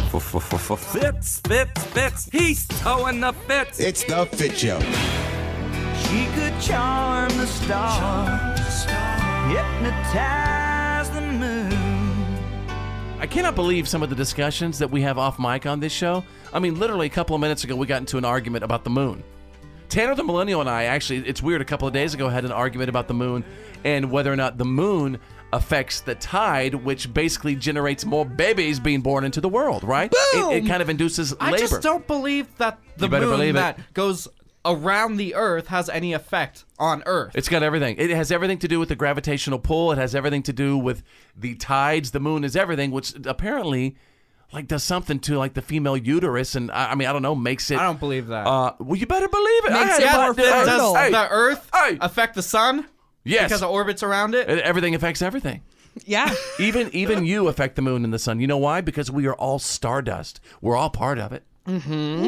Fits. He's towing the fits. It's the Fit Show. She could charm the stars, hypnotize the moon. I cannot believe some of the discussions that we have off mic on this show. I mean, literally a couple of minutes ago, we got into an argument about the moon. Tanner the Millennial and I, actually, it's weird, a couple of days ago had an argument about the moon and whether or not the moon affects the tide, which basically generates more babies being born into the world, right? Boom! It kind of induces labor. I just don't believe that the moon that goes around the Earth has any effect on Earth. It's got everything. It has everything to do with the gravitational pull. It has everything to do with the tides. The moon is everything, which apparently does something to the female uterus, and I mean, I don't know, makes it. I don't believe that. Well, you better believe it. Makes it more fertile. Does the Earth affect the sun? Yes, because it orbits around it. Everything affects everything. Yeah. Even you affect the moon and the sun. You know why? Because we are all stardust. We're all part of it. Mm-hmm.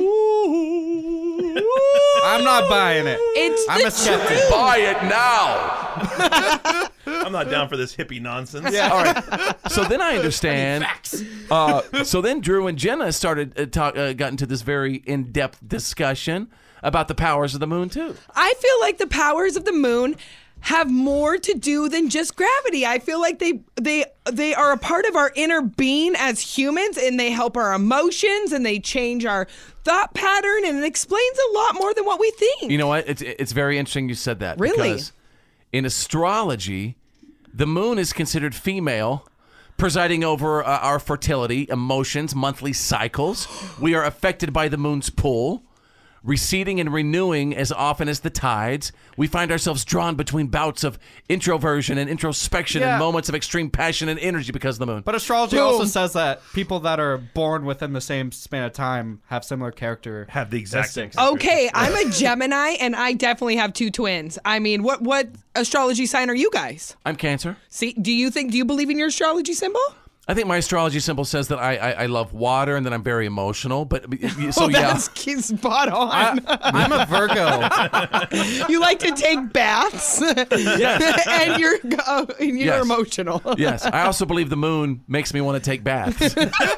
I'm not buying it. I'm a skeptic. Buy it now. I'm not down for this hippie nonsense. Yeah. All right. So then I understand. So then Drew and Jenna started got into this very in-depth discussion about the powers of the moon too. I feel like the powers of the moon have more to do than just gravity. I feel like they are a part of our inner being as humans, and they help our emotions, and they change our thought pattern, and it explains a lot more than what we think. You know what? It's very interesting you said that. Really? Because in astrology, the moon is considered female, presiding over our fertility, emotions, monthly cycles. We are affected by the moon's pull, receding and renewing as often as the tides. We find ourselves drawn between bouts of introversion and introspection and moments of extreme passion and energy because of the moon. But astrology also says that people that are born within the same span of time have similar character. Have the exact same. Okay, I'm a Gemini, and I definitely have two twins. I mean, what astrology sign are you guys? I'm Cancer. See, do you believe in your astrology symbol? I think my astrology symbol says that I love water and that I'm very emotional. But so that's spot on. I'm a Virgo. You like to take baths, yes, and you're emotional. Yes, I also believe the moon makes me want to take baths.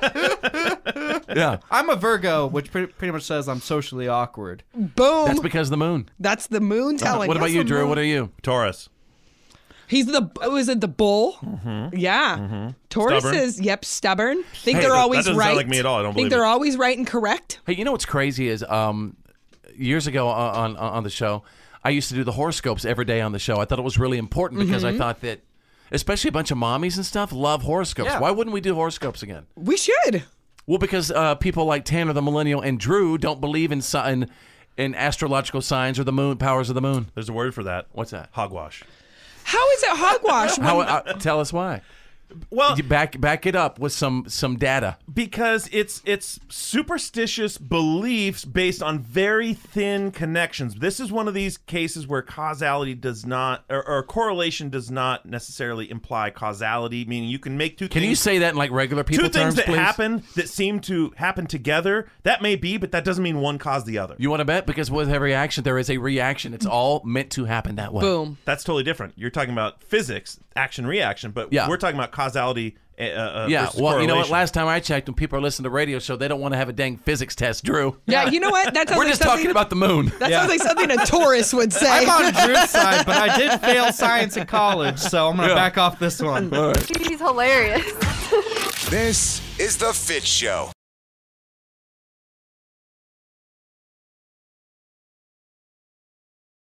Yeah, I'm a Virgo, which pretty much says I'm socially awkward. Boom. That's because of the moon. That's the moon telling. What about you, Drew? What are you? Taurus. He's is it the bull? Mm-hmm. Yeah. Mm-hmm. Taurus is, stubborn. Think they're always that doesn't right. Sound like me at all. I don't think they're always right and correct. Hey, you know what's crazy is years ago on the show, I used to do the horoscopes every day on the show. I thought it was really important because I thought that, especially a bunch of mommies and stuff, love horoscopes. Yeah. Why wouldn't we do horoscopes again? We should. Well, because people like Tanner the Millennial and Drew don't believe in astrological signs or the moon powers of the moon. There's a word for that. What's that? Hogwash. How is it hogwash? Tell us why. Well, you back it up with some data. Because it's superstitious beliefs based on very thin connections. This is one of these cases where causality does not, or correlation does not necessarily imply causality. Meaning you can make two things. Can you say that in like regular people terms, Two things that please? happen that seem to happen together. That may be, but that doesn't mean one caused the other. You want to bet? Because with every action, there is a reaction. It's all meant to happen that way. Boom. That's totally different. You're talking about physics, action, reaction, but we're talking about causality. Well, you know what? Last time I checked, when people are listening to radio show, they don't want to have a dang physics test, Drew. Yeah, you know what? That sounds We're just talking about the moon. That sounds like something a Taurus would say. I'm on Drew's side, but I did fail science in college, so I'm going to back off this one. He's hilarious. This is The Fit Show.